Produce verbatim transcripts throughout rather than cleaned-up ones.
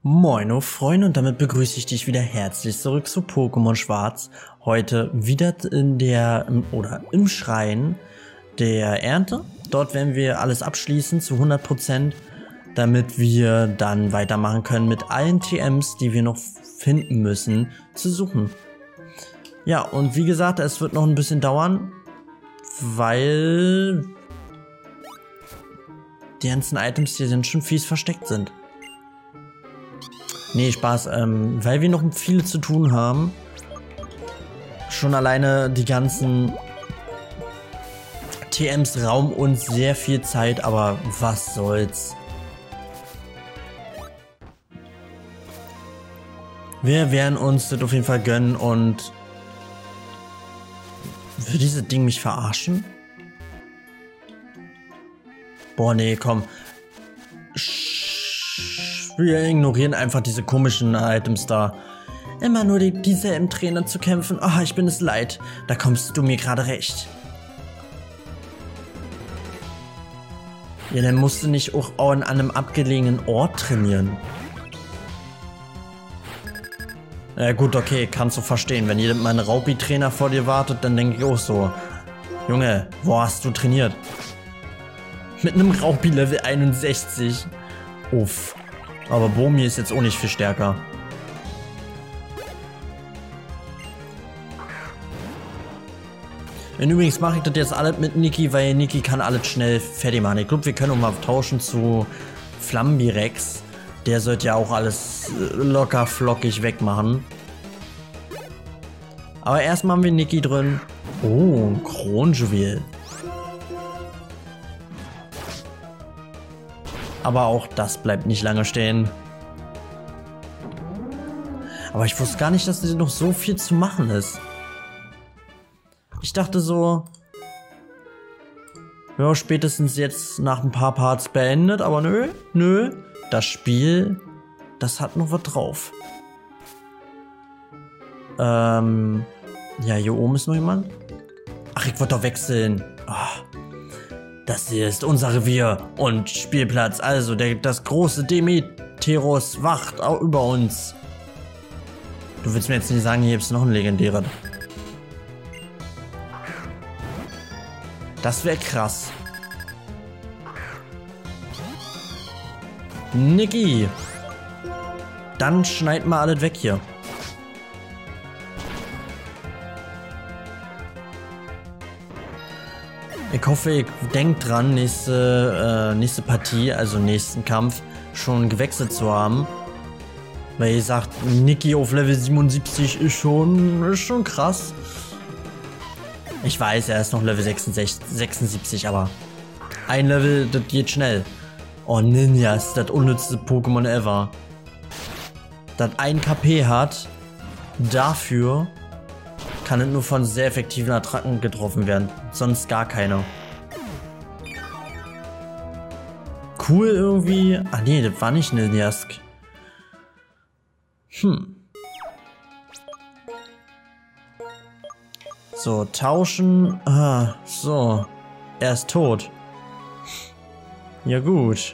Moin, Freunde, und damit begrüße ich dich wieder herzlich zurück zu Pokémon Schwarz. Heute wieder in der, oder im Schrein der Ernte. Dort werden wir alles abschließen zu hundert Prozent, damit wir dann weitermachen können mit allen T Ms, die wir noch finden müssen, zu suchen. Ja, und wie gesagt, es wird noch ein bisschen dauern, weil die ganzen Items hier sind schon fies versteckt sind. Nee, Spaß, ähm, weil wir noch viel zu tun haben. Schon alleine die ganzen T Ms rauben uns sehr viel Zeit, aber was soll's. Wir werden uns das auf jeden Fall gönnen. Und will dieses Ding mich verarschen? Boah, nee, komm. Wir ignorieren einfach diese komischen Items da. Immer nur die, dieselben Trainer zu kämpfen. Ah, oh, ich bin es leid. Da kommst du mir gerade recht. Ja, dann musst du nicht auch an einem abgelegenen Ort trainieren. Ja gut, okay, kannst du verstehen. Wenn jeder mein Raupi-Trainer vor dir wartet, dann denke ich auch so. Junge, wo hast du trainiert? Mit einem Raupi Level einundsechzig. Uff. Aber Bomi ist jetzt auch nicht viel stärker. Und übrigens mache ich das jetzt alles mit Niki, weil Niki kann alles schnell fertig machen. Ich glaube, wir können auch mal tauschen zu Flambirex. Der sollte ja auch alles locker flockig wegmachen. Aber erstmal haben wir Niki drin. Oh, Kronjuwel. Aber auch das bleibt nicht lange stehen. Aber ich wusste gar nicht, dass noch so viel zu machen ist. Ich dachte so, ja, spätestens jetzt nach ein paar Parts beendet, aber nö, nö. Das Spiel, das hat noch was drauf. Ähm, ja, hier oben ist noch jemand. Ach, ich wollte doch wechseln. Oh. Das hier ist unser Revier und Spielplatz. Also der, das große Demeteros wacht auch über uns. Du willst mir jetzt nicht sagen, hier gibt es noch ein legendärer. Das wäre krass. Niki. Dann schneid mal alles weg hier. Ich hoffe, ich denkt dran, nächste, äh, nächste Partie, also nächsten Kampf, schon gewechselt zu haben. Weil ihr sagt, Niki auf Level siebenundsiebzig ist schon, ist schon krass. Ich weiß, er ist noch Level sechsundsechzig, sechsundsiebzig, aber ein Level, das geht schnell. Oh, Ninja ist das unnützte Pokémon ever. Das ein K P hat, dafür kann es nur von sehr effektiven Attacken getroffen werden. Sonst gar keine. Cool irgendwie. Ah nee, das war nicht Ninjask. Hm. So, tauschen. Ah, so. Er ist tot. Ja gut.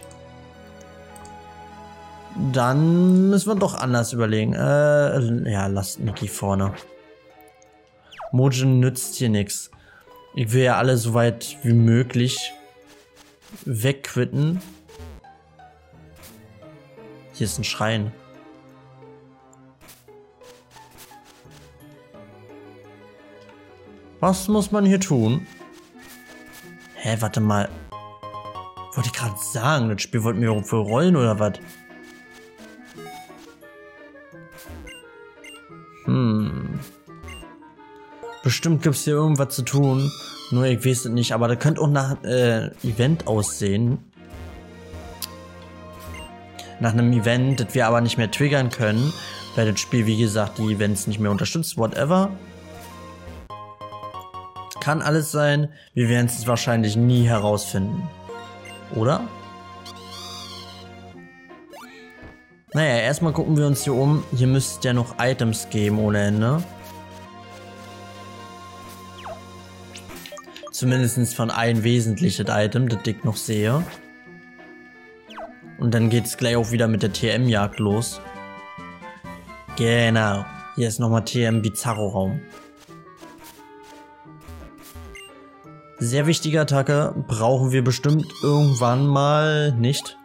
Dann müssen wir doch anders überlegen. Äh, ja, lasst Niki vorne. Mojin nützt hier nichts. Ich will ja alle so weit wie möglich wegquitten. Hier ist ein Schrein. Was muss man hier tun? Hä, warte mal. Wollte ich gerade sagen, das Spiel wollte mir für rollen oder was? Hm. Bestimmt gibt es hier irgendwas zu tun. Nur ich weiß es nicht. Aber das könnte auch nach äh, Event aussehen. Nach einem Event, das wir aber nicht mehr triggern können. Weil das Spiel, wie gesagt, die Events nicht mehr unterstützt. Whatever. Kann alles sein. Wir werden es wahrscheinlich nie herausfinden. Oder? Naja, erstmal gucken wir uns hier um. Hier müsste es ja noch Items geben ohne Ende. Zumindest von ein wesentliches Item, das ich noch sehe. Und dann geht's gleich auch wieder mit der T M-Jagd los. Genau. Hier ist nochmal T M Bizarro-Raum. Sehr wichtige Attacke. Brauchen wir bestimmt irgendwann mal nicht.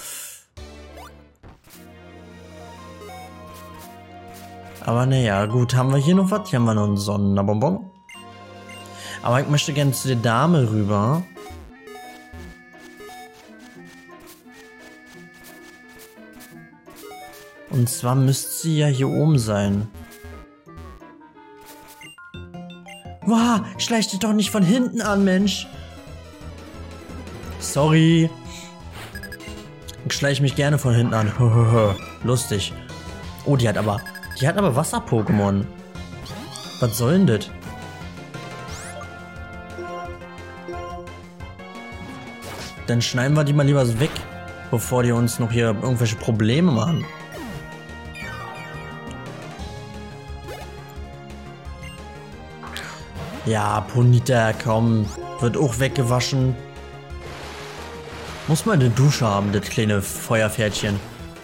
Aber naja, gut. Haben wir hier noch was? Hier haben wir noch einen Sonnenbonbon. Aber ich möchte gerne zu der Dame rüber. Und zwar müsste sie ja hier oben sein. Wow, schleich dich doch nicht von hinten an, Mensch. Sorry. Ich schleiche mich gerne von hinten an. Lustig. Oh, die hat aber... Die hat aber Wasser-Pokémon. Was soll denn das? Dann schneiden wir die mal lieber weg, bevor die uns noch hier irgendwelche Probleme machen. Ja, Ponyta, komm. Wird auch weggewaschen. Muss mal eine Dusche haben, das kleine Feuerpferdchen.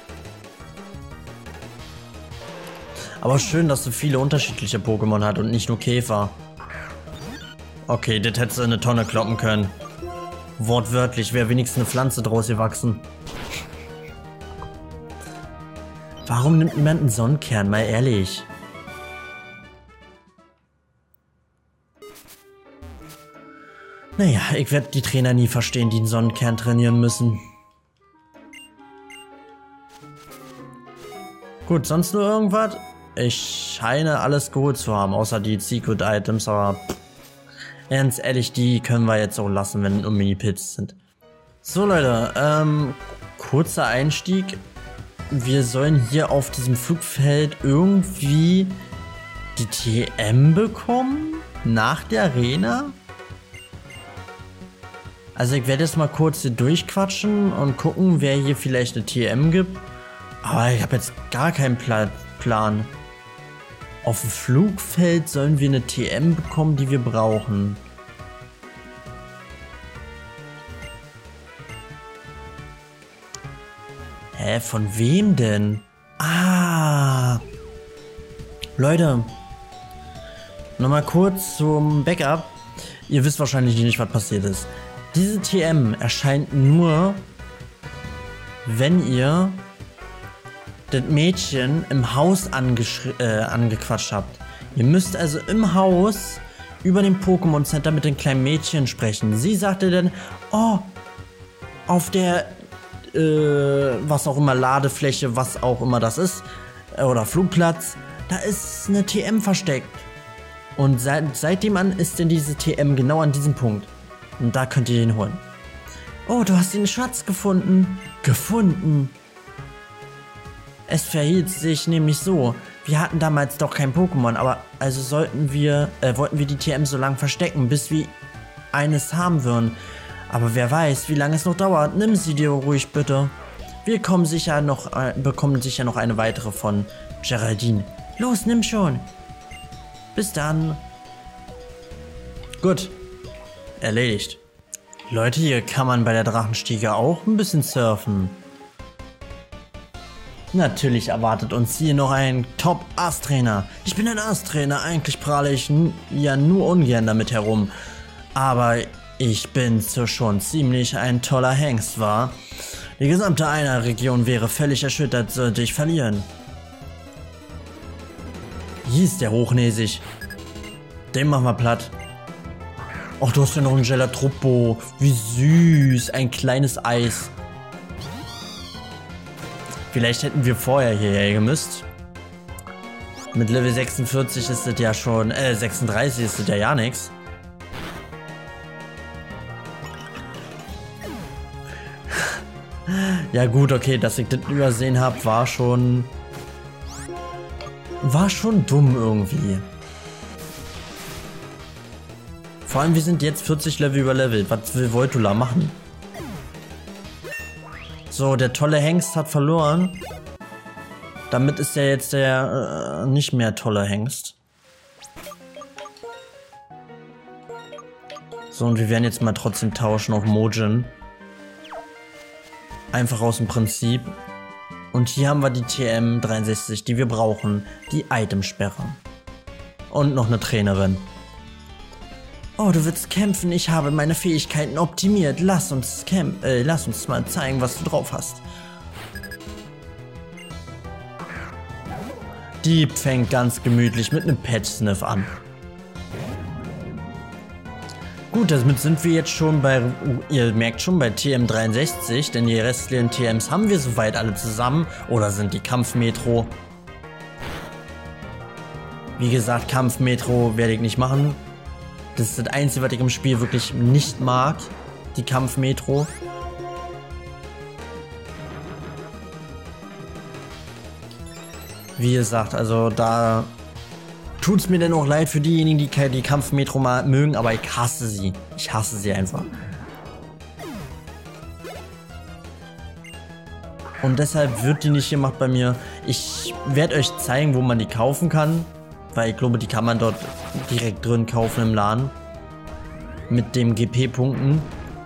Aber schön, dass sie viele unterschiedliche Pokémon hat und nicht nur Käfer. Okay, das hätte sie in eine Tonne kloppen können. Wortwörtlich, wäre wenigstens eine Pflanze draus gewachsen. Warum nimmt niemand einen Sonnenkern, mal ehrlich? Naja, ich werde die Trainer nie verstehen, die einen Sonnenkern trainieren müssen. Gut, sonst nur irgendwas? Ich scheine alles geholt zu haben, außer die Secret Items, aber pff, ganz ehrlich, die können wir jetzt auch lassen, wenn nur Mini-Pits sind. So Leute, ähm, kurzer Einstieg. Wir sollen hier auf diesem Flugfeld irgendwie die T M bekommen? Nach der Arena? Also ich werde jetzt mal kurz hier durchquatschen und gucken, wer hier vielleicht eine T M gibt. Aber ich habe jetzt gar keinen Pla Plan. Auf dem Flugfeld sollen wir eine T M bekommen, die wir brauchen. Hä, von wem denn? Ah. Leute. Nochmal kurz zum Backup. Ihr wisst wahrscheinlich nicht, was passiert ist. Diese T M erscheint nur, wenn ihr das Mädchen im Haus äh, angequatscht habt. Ihr müsst also im Haus über dem Pokémon Center mit den kleinen Mädchen sprechen. Sie sagte dann, oh, auf der, äh, was auch immer, Ladefläche, was auch immer das ist, äh, oder Flugplatz, da ist eine T M versteckt. Und seit, seitdem an ist denn diese T M genau an diesem Punkt. Und da könnt ihr den holen. Oh, du hast den Schatz gefunden. Gefunden. Es verhielt sich nämlich so. Wir hatten damals doch kein Pokémon, aber also sollten wir, äh, wollten wir die T M so lange verstecken, bis wir eines haben würden. Aber wer weiß, wie lange es noch dauert. Nimm sie dir ruhig bitte. Wir kommen sicher noch, äh, bekommen sicher noch eine weitere von Geraldine. Los, nimm schon. Bis dann. Gut. Erledigt. Leute, hier kann man bei der Drachenstiege auch ein bisschen surfen. Natürlich erwartet uns hier noch ein Top-Ass-Trainer. Ich bin ein Ass-Trainer, eigentlich prahle ich ja nur ungern damit herum. Aber ich bin so schon ziemlich ein toller Hengst, war. Die gesamte Einer-Region wäre völlig erschüttert, sollte ich verlieren. Hier ist der hochnäsig. Den machen wir platt. Ach, du hast ja noch ein Gelatroppo. Wie süß. Ein kleines Eis. Vielleicht hätten wir vorher hierher gemüsst. Mit Level sechsundvierzig ist das ja schon, äh, sechsunddreißig ist das ja ja nix. Ja gut, okay, dass ich das übersehen habe, war schon... War schon dumm irgendwie. Vor allem, wir sind jetzt vierzig Level überlevelt. Was will Voltula machen? So, der tolle Hengst hat verloren. Damit ist er jetzt der äh, nicht mehr tolle Hengst. So, und wir werden jetzt mal trotzdem tauschen auf Mojin. Einfach aus dem Prinzip. Und hier haben wir die T M dreiundsechzig, die wir brauchen. Die Itemsperre. Und noch eine Trainerin. Oh, du willst kämpfen? Ich habe meine Fähigkeiten optimiert. Lass uns camp äh, lass uns mal zeigen, was du drauf hast. Die fängt ganz gemütlich mit einem Pet-Sniff an. Gut, damit sind wir jetzt schon bei, ihr merkt schon, bei T M dreiundsechzig, denn die restlichen T Ms haben wir soweit alle zusammen oder sind die Kampfmetro. Wie gesagt, Kampfmetro werde ich nicht machen. Das ist das Einzige, was ich im Spiel wirklich nicht mag, die Kampfmetro. Wie gesagt, also da tut es mir denn auch leid für diejenigen, die die Kampfmetro mal mögen, aber ich hasse sie. Ich hasse sie einfach. Und deshalb wird die nicht gemacht bei mir. Ich werde euch zeigen, wo man die kaufen kann. Weil ich glaube, die kann man dort direkt drin kaufen im Laden. Mit dem G P-Punkten.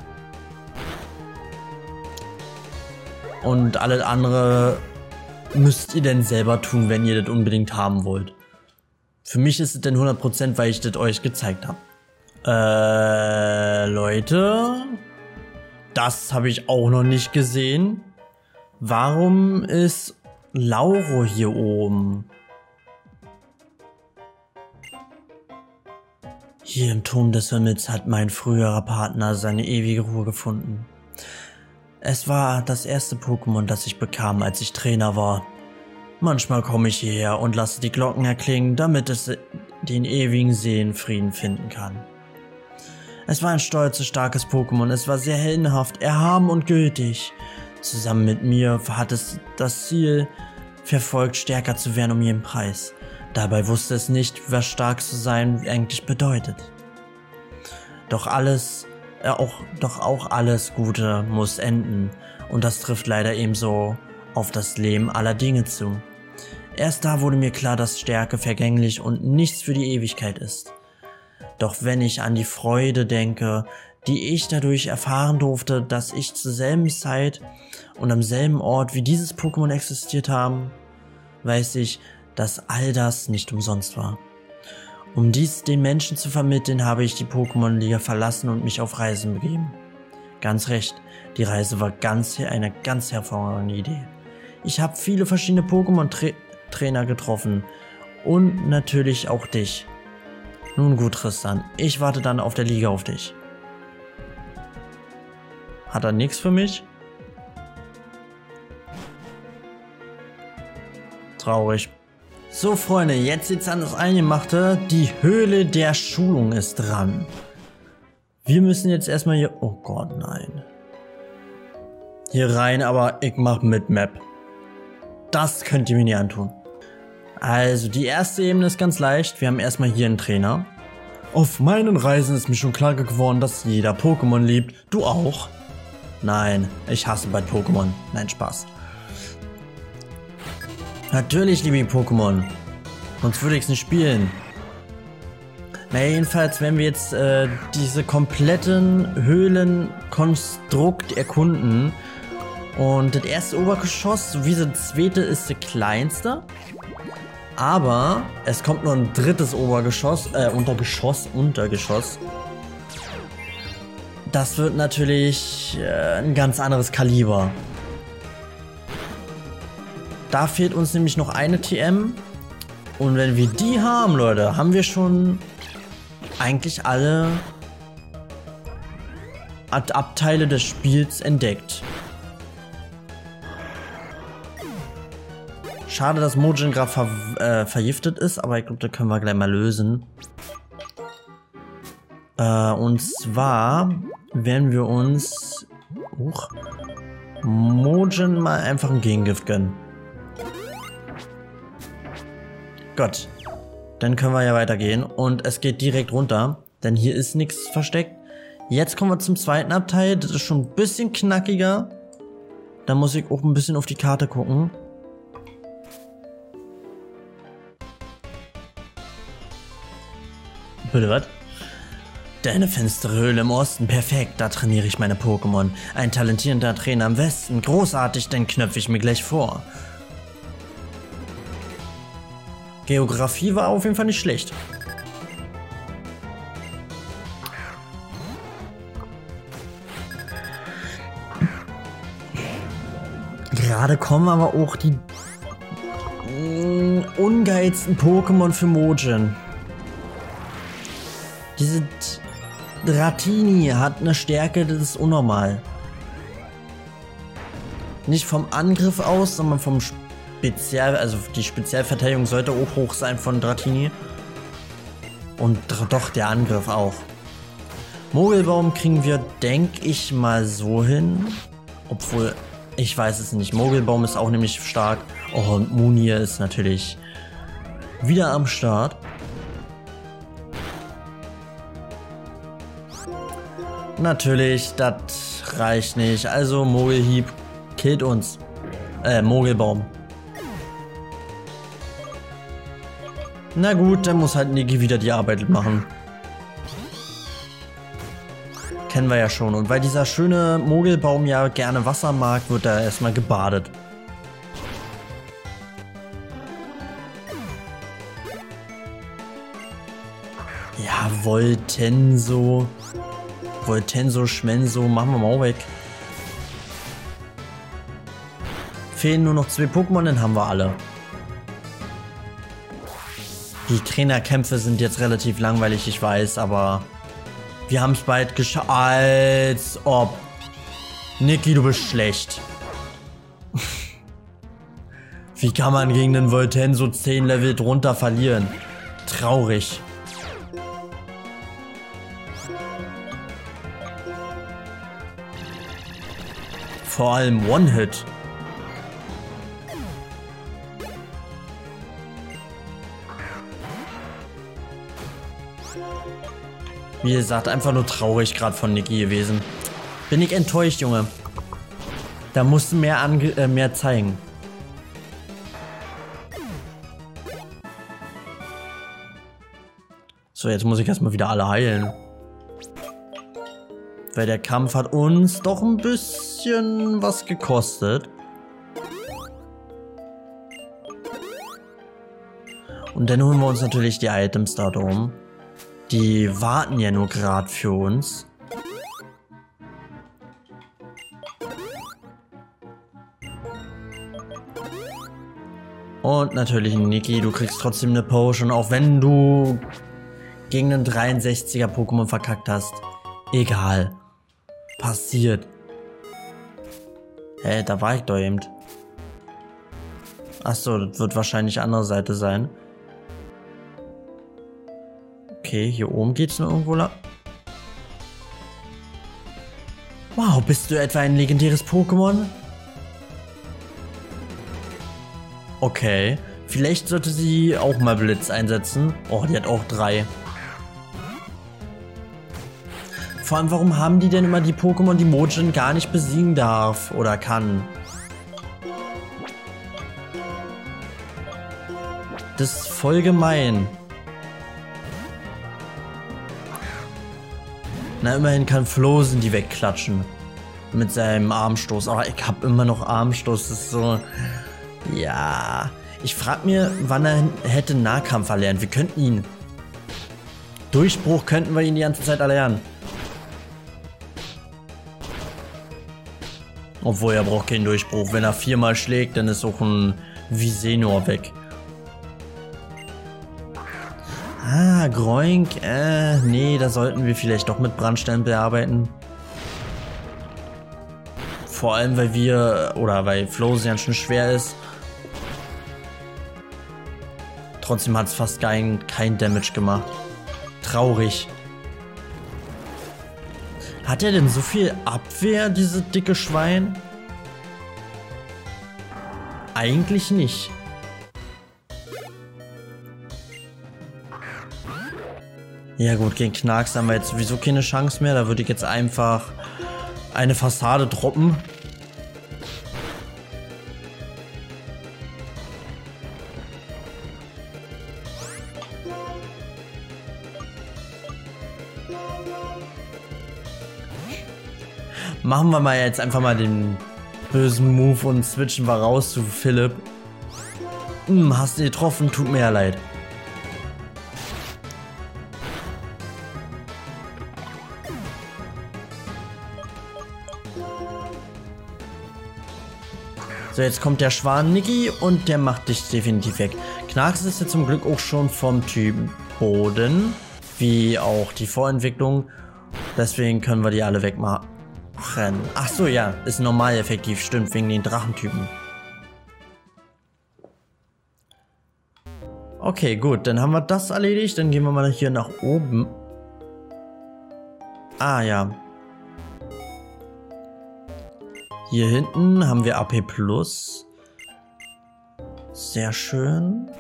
Und alles andere müsst ihr denn selber tun, wenn ihr das unbedingt haben wollt. Für mich ist es denn hundert Prozent, weil ich das euch gezeigt habe. Äh, Leute. Das habe ich auch noch nicht gesehen. Warum ist Lauro hier oben? Hier im Turm des Himmels hat mein früherer Partner seine ewige Ruhe gefunden. Es war das erste Pokémon, das ich bekam, als ich Trainer war. Manchmal komme ich hierher und lasse die Glocken erklingen, damit es den ewigen Seelenfrieden finden kann. Es war ein stolzes, starkes Pokémon, es war sehr heldenhaft, erhaben und gültig. Zusammen mit mir hat es das Ziel verfolgt, stärker zu werden um jeden Preis. Dabei wusste es nicht, was stark zu sein eigentlich bedeutet. Doch alles, äh, auch, doch auch alles Gute muss enden, und das trifft leider ebenso auf das Leben aller Dinge zu. Erst da wurde mir klar, dass Stärke vergänglich und nichts für die Ewigkeit ist. Doch wenn ich an die Freude denke, die ich dadurch erfahren durfte, dass ich zur selben Zeit und am selben Ort wie dieses Pokémon existiert haben, weiß ich, dass all das nicht umsonst war. Um dies den Menschen zu vermitteln, habe ich die Pokémon-Liga verlassen und mich auf Reisen begeben. Ganz recht, die Reise war ganz eine ganz hervorragende Idee. Ich habe viele verschiedene Pokémon-Trainer getroffen und natürlich auch dich. Nun gut, Tristan, ich warte dann auf der Liga auf dich. Hat er nichts für mich? Traurig. So, Freunde, jetzt sitzt an das Eingemachte. Die Höhle der Schulung ist dran. Wir müssen jetzt erstmal hier... Oh Gott, nein. Hier rein, aber ich mach mit Map. Das könnt ihr mir nicht antun. Also, die erste Ebene ist ganz leicht. Wir haben erstmal hier einen Trainer. Auf meinen Reisen ist mir schon klar geworden, dass jeder Pokémon liebt. Du auch? Nein, ich hasse bald Pokémon. Nein, Spaß. Natürlich liebe ich Pokémon. Sonst würde ich es nicht spielen. Na jedenfalls, wenn wir jetzt äh, diese kompletten Höhlenkonstrukt erkunden. Und das erste Obergeschoss, sowie das zweite, ist das kleinste. Aber es kommt noch ein drittes Obergeschoss, äh, Untergeschoss, Untergeschoss. Das wird natürlich äh, ein ganz anderes Kaliber. Da fehlt uns nämlich noch eine T M. Und wenn wir die haben, Leute, haben wir schon eigentlich alle Abteile des Spiels entdeckt. Schade, dass Mojang gerade ver äh, vergiftet ist, aber ich glaube, da können wir gleich mal lösen. Äh, und zwar werden wir uns uh, Mojang mal einfach ein Gegengift gönnen. Gut, dann können wir ja weitergehen und es geht direkt runter, denn hier ist nichts versteckt. Jetzt kommen wir zum zweiten Abteil, das ist schon ein bisschen knackiger. Da muss ich auch ein bisschen auf die Karte gucken. Bitte was? Eine finstere Höhle im Osten, perfekt, da trainiere ich meine Pokémon. Ein talentierender Trainer im Westen, großartig, den knöpfe ich mir gleich vor. Geografie war auf jeden Fall nicht schlecht. Gerade kommen aber auch die mm, ungeilsten Pokémon für Mojin. Diese Dratini hat eine Stärke, das ist unnormal. Nicht vom Angriff aus, sondern vom Spezial, also die Spezialverteidigung sollte auch hoch sein von Dratini. Und doch der Angriff auch. Mogelbaum kriegen wir, denke ich mal, so hin. Obwohl, ich weiß es nicht. Mogelbaum ist auch nämlich stark. Oh, und Munir ist natürlich wieder am Start. Natürlich, das reicht nicht. Also Mogelhieb killt uns. Äh, Mogelbaum. Na gut, dann muss halt Niki wieder die Arbeit machen. Kennen wir ja schon. Und weil dieser schöne Mogelbaum ja gerne Wasser mag, wird er erstmal gebadet. Ja, Voltenso. Voltenso, Schmenso, machen wir mal auch weg. Fehlen nur noch zwei Pokémon, dann haben wir alle. Die Trainerkämpfe sind jetzt relativ langweilig, ich weiß, aber wir haben es bald geschafft. Als ob. Niki, du bist schlecht. Wie kann man gegen den Voltenso zehn Level drunter verlieren? Traurig. Vor allem One-Hit. Wie gesagt, einfach nur traurig gerade von Niki gewesen. Bin ich enttäuscht, Junge. Da musst du mehr, ange äh, mehr zeigen. So, jetzt muss ich erstmal wieder alle heilen. Weil der Kampf hat uns doch ein bisschen was gekostet. Und dann holen wir uns natürlich die Items da drum. Die warten ja nur gerade für uns. Und natürlich, Niki, du kriegst trotzdem eine Potion, auch wenn du gegen einen dreiundsechziger Pokémon verkackt hast. Egal. Passiert. Hä, hey, da war ich doch eben. Achso, das wird wahrscheinlich andere Seite sein. Okay, hier oben geht's noch irgendwo lang. Wow, bist du etwa ein legendäres Pokémon? Okay, vielleicht sollte sie auch mal Blitz einsetzen. Oh, die hat auch drei. Vor allem, warum haben die denn immer die Pokémon, die Mojin gar nicht besiegen darf oder kann? Das ist voll gemein. Na, immerhin kann Flosen die wegklatschen. Mit seinem Armstoß. Aber ich habe immer noch Armstoß. Das ist so... Ja... Ich frage mir, wann er hätte Nahkampf erlernt. Wir könnten ihn... Durchbruch könnten wir ihn die ganze Zeit erlernen. Obwohl, er braucht keinen Durchbruch. Wenn er viermal schlägt, dann ist auch ein Visenor weg. Ah, Groink. Äh, nee, da sollten wir vielleicht doch mit Brandstempel arbeiten. Vor allem, weil wir, oder weil Flosian schon schwer ist. Trotzdem hat es fast kein, kein Damage gemacht. Traurig. Hat er denn so viel Abwehr, diese dicke Schwein? Eigentlich nicht. Ja gut, gegen Knarks haben wir jetzt sowieso keine Chance mehr. Da würde ich jetzt einfach eine Fassade droppen. Machen wir mal jetzt einfach mal den bösen Move und switchen wir raus zu Philipp. Hm, hast du getroffen? Tut mir ja leid. So, jetzt kommt der Schwan Niki und der macht dich definitiv weg. Knarks ist jetzt zum Glück auch schon vom Typ Boden, wie auch die Vorentwicklung. Deswegen können wir die alle wegmachen. Ach so, ja, ist normal effektiv, stimmt, wegen den Drachentypen. Okay, gut, dann haben wir das erledigt. Dann gehen wir mal hier nach oben. Ah, ja. Hier hinten haben wir A P Plus. Sehr schön.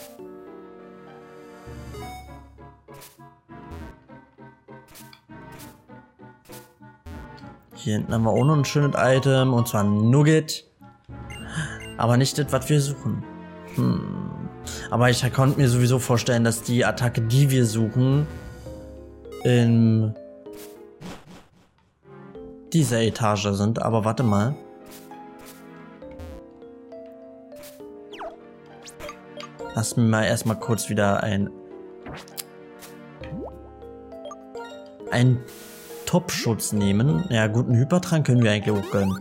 Hier hinten haben wir auch noch ein schönes Item, und zwar ein Nugget. Aber nicht das, was wir suchen. Hm. Aber ich konnte mir sowieso vorstellen, dass die Attacke, die wir suchen, in dieser Etage sind. Aber warte mal. Lass mir mal erstmal kurz wieder ein ein Top-Schutz nehmen. Ja, guten Hypertrank können wir eigentlich auch gönnen.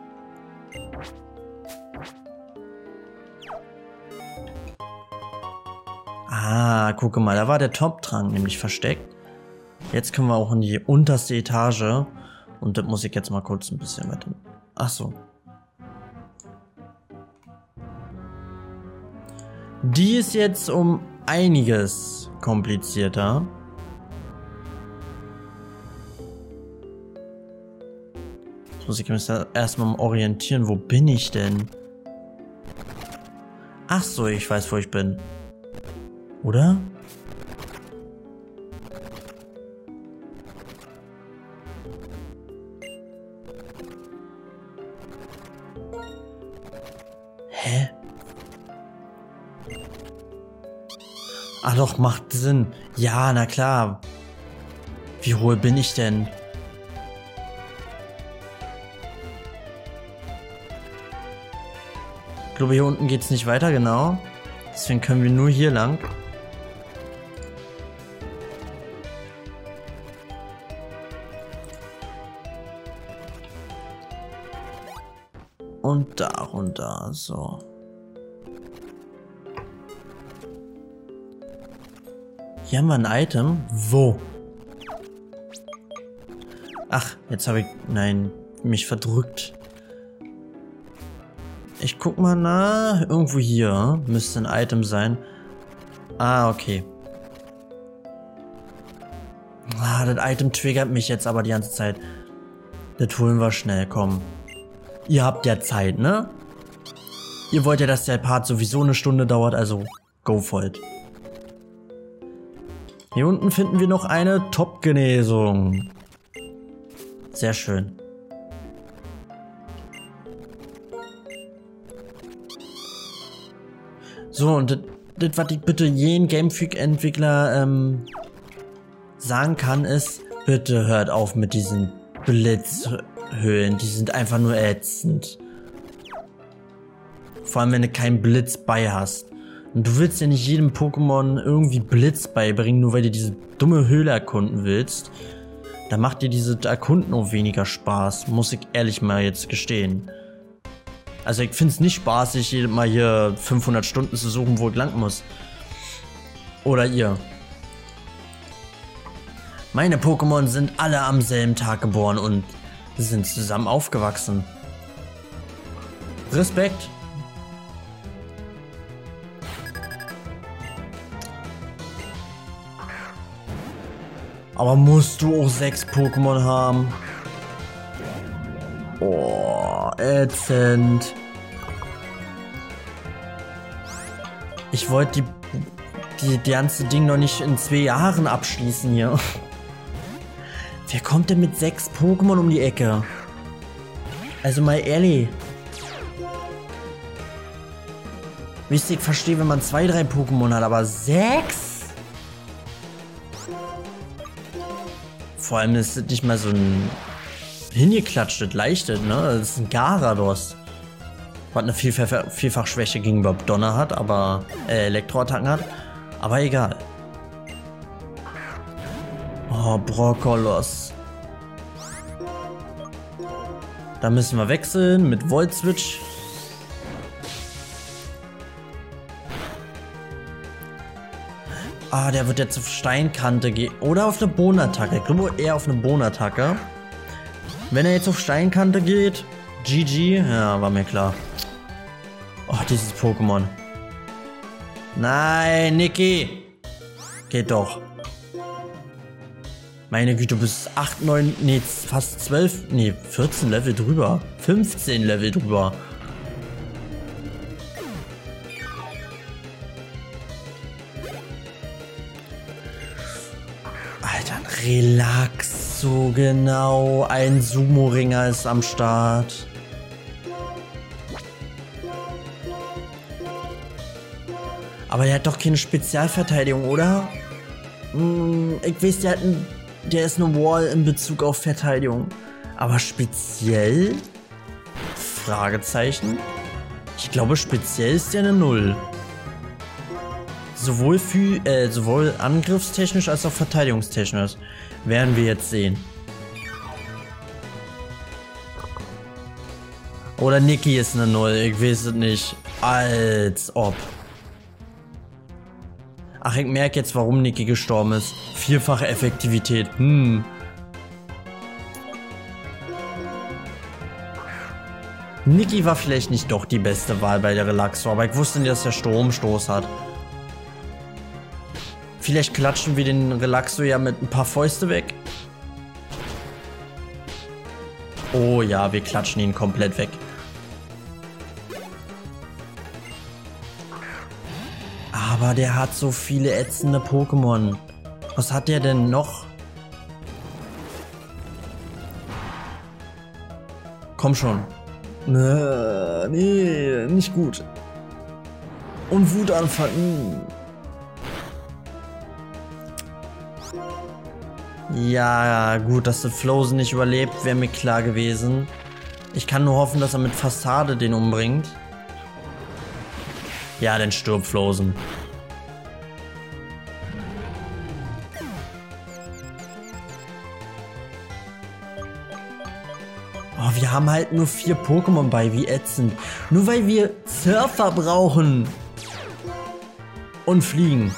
Ah, gucke mal, da war der Top-Trank nämlich versteckt. Jetzt können wir auch in die unterste Etage. Und das muss ich jetzt mal kurz ein bisschen weiter. Ach so. Die ist jetzt um einiges komplizierter. Jetzt muss ich mich da erstmal orientieren. Wo bin ich denn? Ach so, ich weiß, wo ich bin. Oder? Hä? Ach doch, macht Sinn. Ja, na klar. Wie hohl bin ich denn? Ich glaube, hier unten geht's nicht weiter, genau. Deswegen können wir nur hier lang. Und da runter, so. Hier haben wir ein Item. Wo? Ach, jetzt habe ich, nein, mich verdrückt. Ich guck mal nach. Irgendwo hier müsste ein Item sein. Ah, okay. Ah, das Item triggert mich jetzt aber die ganze Zeit. Das holen wir schnell, komm. Ihr habt ja Zeit, ne? Ihr wollt ja, dass der Part sowieso eine Stunde dauert, also go for it. Hier unten finden wir noch eine Top-Genesung. Sehr schön. So, und das, was ich bitte jeden Game Freak-Entwickler ähm, sagen kann, ist, bitte hört auf mit diesen Blitzhöhlen. Die sind einfach nur ätzend. Vor allem, wenn du keinen Blitz bei hast. Und du willst ja nicht jedem Pokémon irgendwie Blitz beibringen, nur weil du diese dumme Höhle erkunden willst. Da macht dir diese Erkunden auch weniger Spaß, muss ich ehrlich mal jetzt gestehen. Also ich finde es nicht spaßig, jedes Mal hier fünfhundert Stunden zu suchen, wo ich lang muss. Oder ihr. Meine Pokémon sind alle am selben Tag geboren und sind zusammen aufgewachsen. Respekt. Aber musst du auch sechs Pokémon haben? Oh, ätzend. Ich wollte die, die, die ganze Ding noch nicht in zwei Jahren abschließen hier. Wer kommt denn mit sechs Pokémon um die Ecke? Also mal ehrlich. Wisst ihr, ich verstehe, wenn man zwei, drei Pokémon hat, aber sechs? Vor allem ist es nicht mal so ein hingeklatscht, das leichtet, ne? Das ist ein Garados. Was eine Vielfach Vielfachschwäche gegenüber Donner hat, aber äh, Elektroattacken hat. Aber egal. Oh, Brokkolos. Da müssen wir wechseln mit Volt Switch. Ah, der wird jetzt auf Steinkante gehen. Oder auf eine Bohnenattacke. Ich glaube eher auf eine Bohnenattacke. Wenn er jetzt auf Steinkante geht. G G. Ja, war mir klar. Oh, dieses Pokémon. Nein, Niki. Geht doch. Meine Güte, du bist acht, neun, nee, fast zwölf, nee, vierzehn Level drüber. fünfzehn Level drüber. Alter, relax, so genau. Ein Sumo-Ringer ist am Start. Aber der hat doch keine Spezialverteidigung, oder? Hm, ich weiß, der hat ein, der ist eine Wall in Bezug auf Verteidigung. Aber speziell? Fragezeichen. Ich glaube, speziell ist der eine Null. Sowohl, für, äh, sowohl angriffstechnisch als auch verteidigungstechnisch. Werden wir jetzt sehen. Oder Niki ist eine Null, ich weiß es nicht. Als ob. Ach, ich merke jetzt, warum Niki gestorben ist. Vierfache Effektivität. Hm. Niki war vielleicht nicht doch die beste Wahl bei der Relaxo, aber ich wusste nicht, dass er Stromstoß hat. Vielleicht klatschen wir den Relaxo ja mit ein paar Fäuste weg. Oh ja, wir klatschen ihn komplett weg. Aber der hat so viele ätzende Pokémon. Was hat der denn noch? Komm schon. Nee, nee, nicht gut. Und Wutanfall. Hm. Ja, gut, dass der Flosen nicht überlebt, wäre mir klar gewesen. Ich kann nur hoffen, dass er mit Fassade den umbringt. Ja, dann stirbt Flosen. Oh, wir haben halt nur vier Pokémon bei, wie ätzend. Nur weil wir Surfer brauchen. Und fliegen.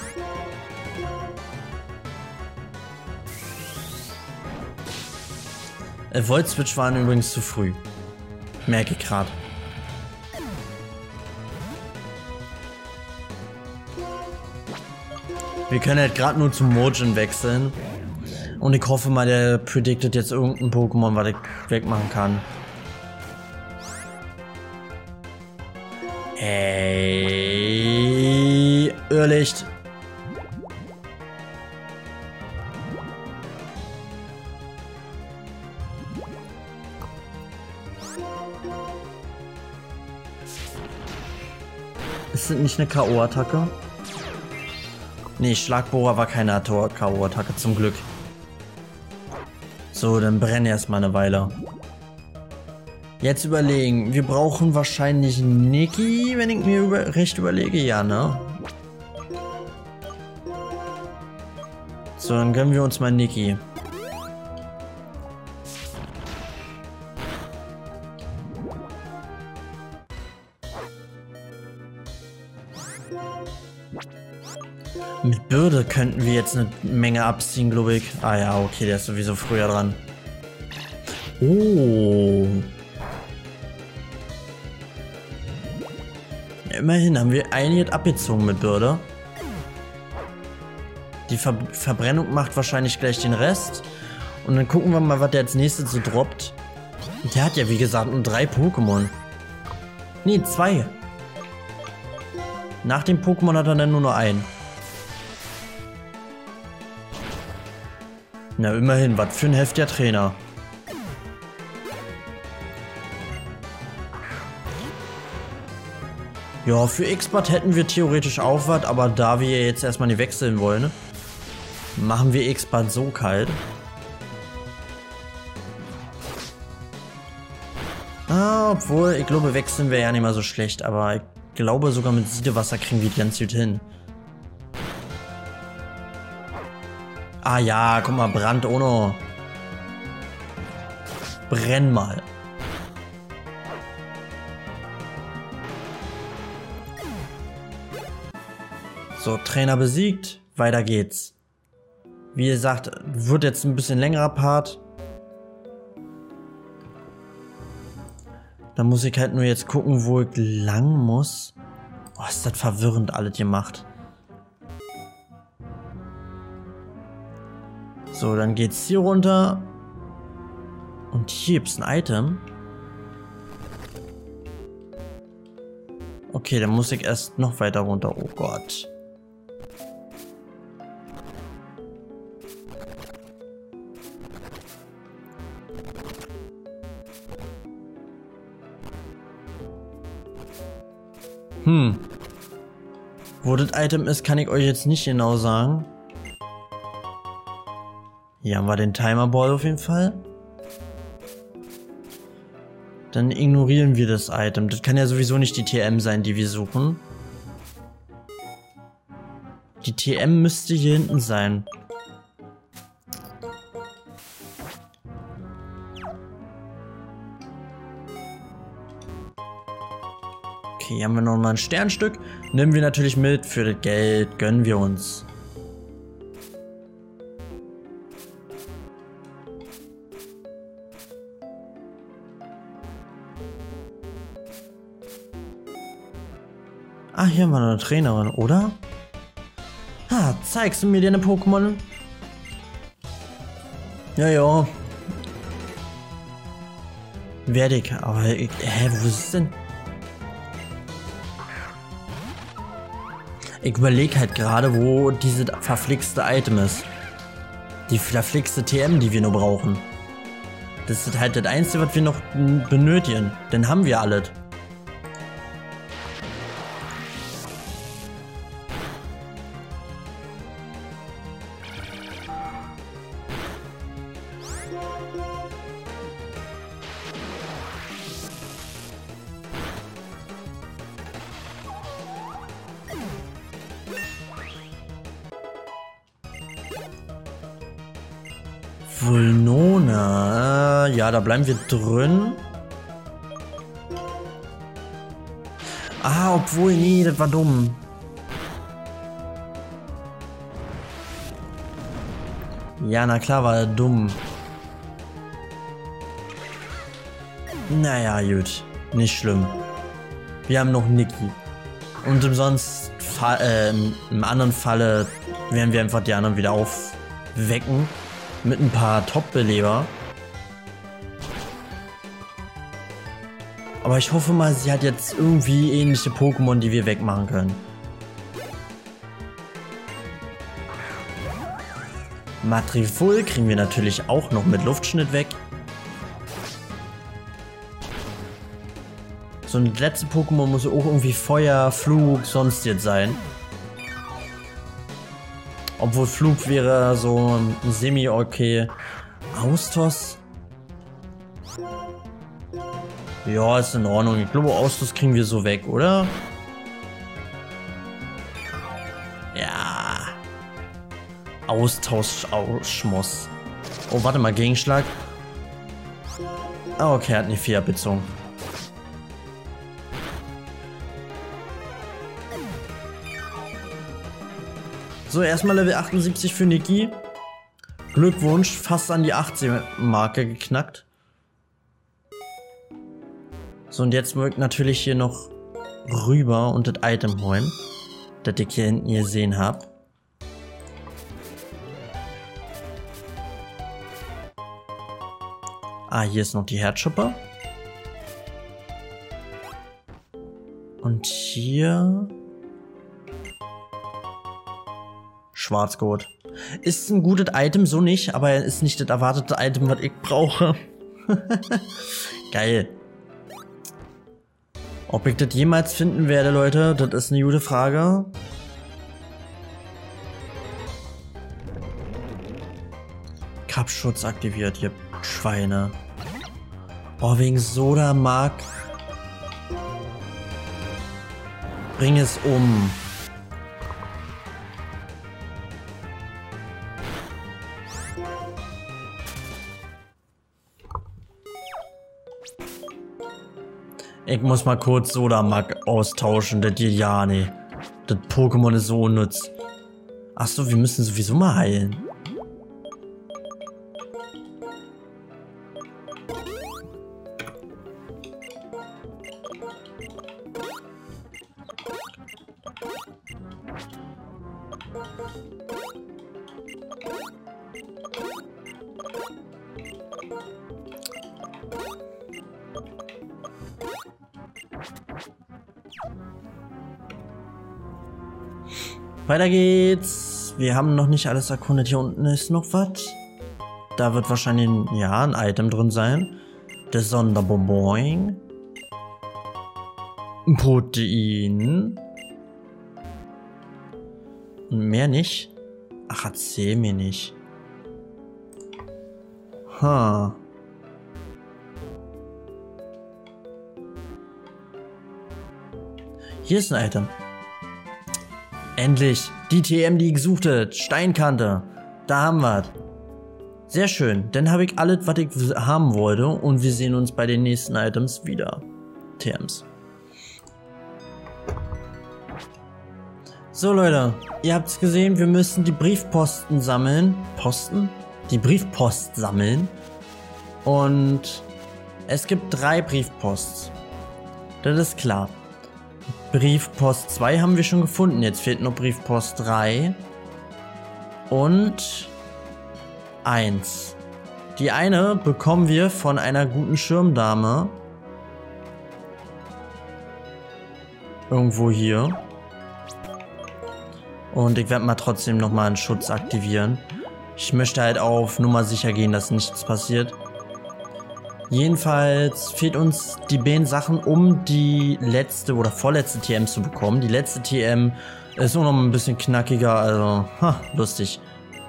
Äh, Volt Switch waren übrigens zu früh. Merke ich gerade. Wir können halt gerade nur zum Mojin wechseln. Und ich hoffe mal, der predicted jetzt irgendein Pokémon, was ich wegmachen kann. Ey, Irrlicht. Ist das nicht eine K O-Attacke? Nee, Schlagbohrer war keine K O-Attacke, zum Glück. So, dann brenne erstmal eine Weile. Jetzt überlegen. Wir brauchen wahrscheinlich Niki, wenn ich mir über recht überlege. Ja, ne? So, dann gönnen wir uns mal Niki. Mit Bürde könnten wir jetzt eine Menge abziehen, glaube ich. Ah ja, okay, der ist sowieso früher dran. Oh. Immerhin haben wir einiges abgezogen mit Bürde. Die Ver Verbrennung macht wahrscheinlich gleich den Rest. Und dann gucken wir mal, was der als nächstes so droppt. Der hat ja, wie gesagt, nur drei Pokémon. Nee, zwei. Nach dem Pokémon hat er dann nur noch einen. Na, immerhin, was für ein heftiger Trainer. Ja, für X-Bad hätten wir theoretisch auch was, aber da wir jetzt erstmal nicht wechseln wollen, machen wir X-Bad so kalt. Ah, obwohl, ich glaube, wechseln wäre ja nicht mal so schlecht, aber ich glaube, sogar mit Siedewasser kriegen wir die ganz gut hin. Ah ja, guck mal, Brand ohne. Brenn mal. So, Trainer besiegt. Weiter geht's. Wie gesagt, wird jetzt ein bisschen längerer Part. Da muss ich halt nur jetzt gucken, wo ich lang muss. Oh, ist das verwirrend alles gemacht. So, dann geht's hier runter. Und hier gibt's ein Item. Okay, dann muss ich erst noch weiter runter. Oh Gott. Hm. Wo das Item ist, kann ich euch jetzt nicht genau sagen. Hier haben wir den Timer Ball auf jeden Fall. Dann ignorieren wir das Item. Das kann ja sowieso nicht die T M sein, die wir suchen. Die T M müsste hier hinten sein. Okay, hier haben wir nochmal ein Sternstück. Nehmen wir natürlich mit. Für das Geld gönnen wir uns. Ah, hier haben wir noch eine Trainerin, oder? Ah, zeigst du mir deine Pokémon? Ja, ja. Werde ich, aber ich, hä, wo ist es denn? Ich überlege halt gerade, wo diese verflixte Item ist. Die verflixte T M, die wir nur brauchen. Das ist halt das Einzige, was wir noch benötigen. Dann haben wir alles. Vulnona. Ja, da bleiben wir drin. Ah, obwohl, nee, das war dumm. Ja, na klar war er dumm. Naja, gut. Nicht schlimm. Wir haben noch Niki. Und im sonst Fall, äh, im anderen Falle werden wir einfach die anderen wieder aufwecken. Mit ein paar Top-Beleber. Aber ich hoffe mal, sie hat jetzt irgendwie ähnliche Pokémon, die wir wegmachen können. Matrifol kriegen wir natürlich auch noch mit Luftschnitt weg. So ein letzte Pokémon muss auch irgendwie Feuer, Flug, sonst jetzt sein. Obwohl Flug wäre so ein semi-okay. Austos? Ja, ist in Ordnung. Ich glaube, Austos kriegen wir so weg, oder? Ja. Austausch, Ausschmoss. Oh, warte mal, Gegenschlag. Ah, okay, er hat eine vier bezogen. So, erstmal Level achtundsiebzig für Niki. Glückwunsch, fast an die achtzehn-Marke geknackt. So, und jetzt mögt natürlich hier noch rüber und das Item holen, das ich hier hinten gesehen habe. Ah, hier ist noch die Herzschupper. Und hier... Schwarzgurt. Ist ein gutes Item, so nicht, aber ist nicht das erwartete Item, was ich brauche. Geil. Ob ich das jemals finden werde, Leute, das ist eine gute Frage. Kappschutz aktiviert, ihr Schweine. Oh, wegen Sodamark. Bring es um. Ich muss mal kurz Sodamark austauschen. Das geht ja nicht. Das Pokémon ist so unnütz. Achso, wir müssen sowieso mal heilen. Weiter geht's. Wir haben noch nicht alles erkundet. Hier unten ist noch was. Da wird wahrscheinlich ja, ein Item drin sein. Das Sonderbonbon. Ein Protein. Und mehr nicht. Ach, erzähl mir nicht. Ha. Hier ist ein Item. Endlich! Die T M, die ich gesuchte. Steinkante. Da haben wir es. Sehr schön. Dann habe ich alles, was ich haben wollte. Und wir sehen uns bei den nächsten Items wieder. T Ms. So Leute, ihr habt es gesehen, wir müssen die Briefposten sammeln. Posten? Die Briefpost sammeln. Und es gibt drei Briefposts. Das ist klar. Briefpost zwei haben wir schon gefunden. Jetzt fehlt noch Briefpost drei. Und eins. Die eine bekommen wir von einer guten Schirmdame. Irgendwo hier. Und ich werde mal trotzdem nochmal einen Schutz aktivieren. Ich möchte halt auf Nummer sicher gehen, dass nichts passiert. Jedenfalls fehlt uns die beiden Sachen, um die letzte oder vorletzte T M zu bekommen. Die letzte T M ist nur noch ein bisschen knackiger, also ha, lustig.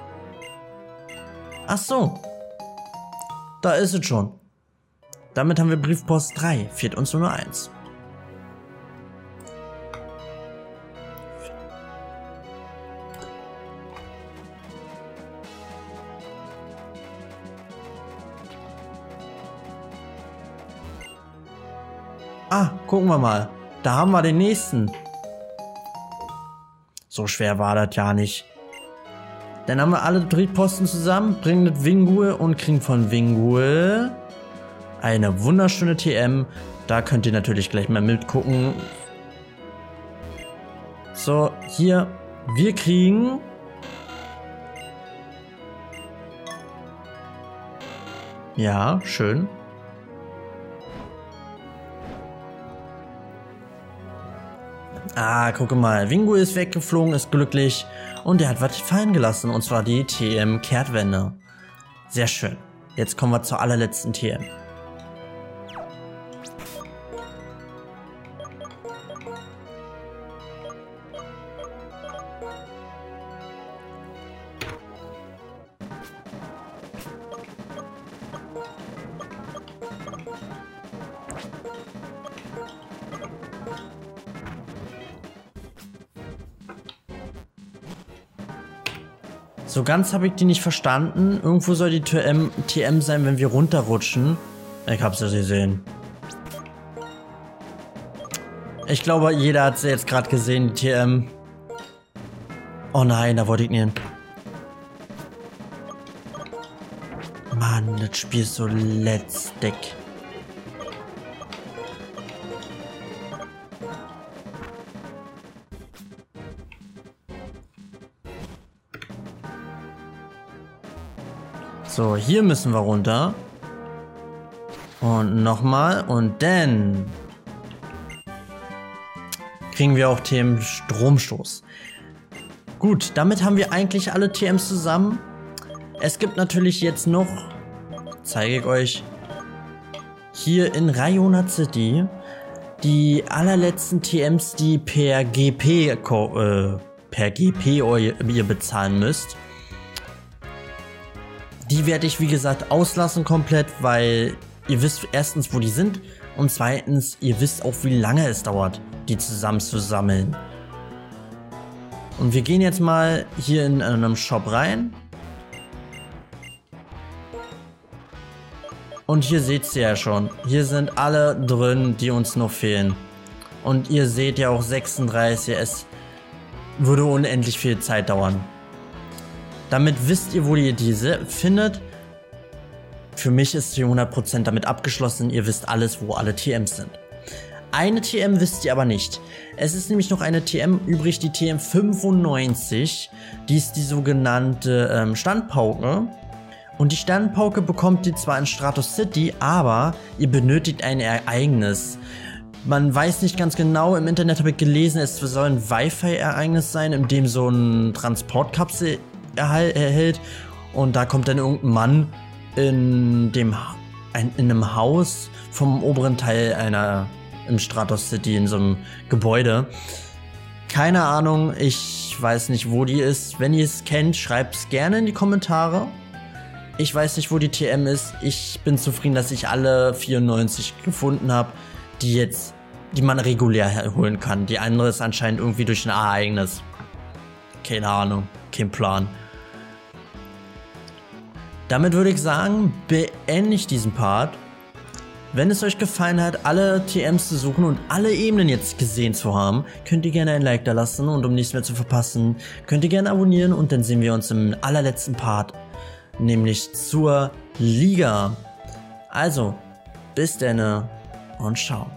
Ach so. Da ist es schon. Damit haben wir Briefpost drei. Fehlt uns nur noch eins. Ah, gucken wir mal. Da haben wir den nächsten. So schwer war das ja nicht. Dann haben wir alle Briefposten zusammen, bringen das Wingull und kriegen von Wingull eine wunderschöne T M. Da könnt ihr natürlich gleich mal mitgucken. So, hier. Wir kriegen... Ja, schön. Ah, gucke mal. Wingull ist weggeflogen, ist glücklich. Und er hat was fallen gelassen. Und zwar die T M Kehrtwende. Sehr schön. Jetzt kommen wir zur allerletzten T M. So ganz habe ich die nicht verstanden. Irgendwo soll die T M, T M sein, wenn wir runterrutschen. Ich hab's ja gesehen. Ich glaube, jeder hat sie jetzt gerade gesehen, die T M. Oh nein, da wollte ich nicht hin. Mann, das Spiel ist so letztdeck. So, hier müssen wir runter. Und nochmal. Und dann kriegen wir auch T M Stromstoß. Gut, damit haben wir eigentlich alle T Ms zusammen. Es gibt natürlich jetzt noch, zeige ich euch, hier in Rayona City die allerletzten T Ms, die per G P, äh, per G P ihr bezahlen müsst. Die werde ich, wie gesagt, auslassen komplett, weil ihr wisst erstens, wo die sind und zweitens, ihr wisst auch, wie lange es dauert, die zusammen zu sammeln. Und wir gehen jetzt mal hier in einem Shop rein. Und hier seht ihr ja schon, hier sind alle drin, die uns noch fehlen. Und ihr seht ja auch sechsunddreißig, es würde unendlich viel Zeit dauern. Damit wisst ihr, wo ihr diese findet. Für mich ist sie hundert Prozent damit abgeschlossen, ihr wisst alles, wo alle T Ms sind. Eine T M wisst ihr aber nicht. Es ist nämlich noch eine T M übrig, die T M fünfundneunzig. Die ist die sogenannte ähm, Standpauke. Und die Standpauke bekommt ihr zwar in Stratos City, aber ihr benötigt ein Ereignis. Man weiß nicht ganz genau, im Internet habe ich gelesen, es soll ein Wi-Fi-Ereignis sein, in dem so ein Transportkapsel erhält. Und da kommt dann irgendein Mann in, dem, in einem Haus vom oberen Teil einer im Stratos City, in so einem Gebäude. Keine Ahnung, ich weiß nicht, wo die ist. Wenn ihr es kennt, schreibt es gerne in die Kommentare. Ich weiß nicht, wo die T M ist. Ich bin zufrieden, dass ich alle vierundneunzig gefunden habe, die jetzt, die man regulär holen kann. Die andere ist anscheinend irgendwie durch ein Ereignis. Keine Ahnung, kein Plan. Damit würde ich sagen, beende ich diesen Part. Wenn es euch gefallen hat, alle T Ms zu suchen und alle Ebenen jetzt gesehen zu haben, könnt ihr gerne ein Like da lassen und um nichts mehr zu verpassen, könnt ihr gerne abonnieren und dann sehen wir uns im allerletzten Part, nämlich zur Liga. Also, bis dann und ciao.